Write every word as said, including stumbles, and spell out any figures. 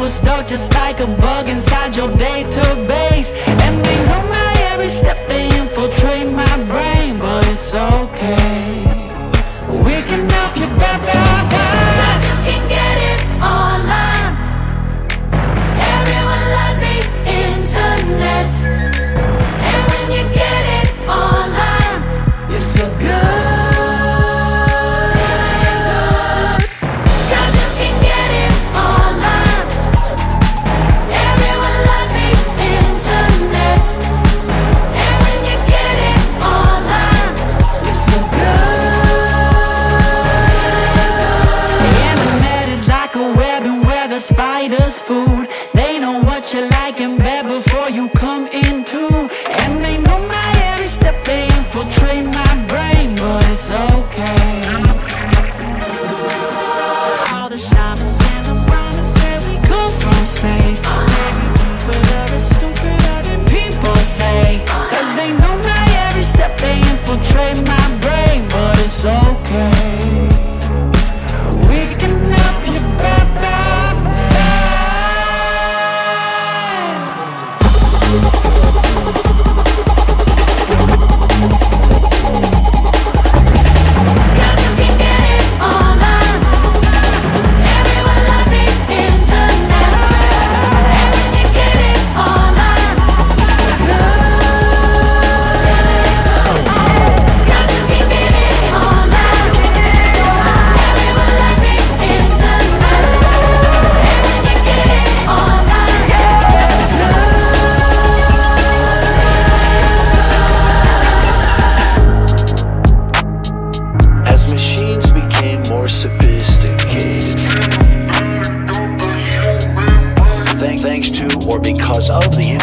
was stuck just like a bug inside your database. And they know my every step, they infiltrate my brain. But it's okay, we can help you bye bye bye. Cause you can get it online. Everyone loves the internet. And when you get it online, you feel good. Spiders food, they know what you like in bed before you come in too. And they know my every step, they infiltrate my brain. But it's okay. All the shamans and the brahmins say we come from space. Maybe Jupiter is stupider than people say. Cause they know my every step, they infiltrate my brain. But it's okay, we can help you back back. Thanks to or because of the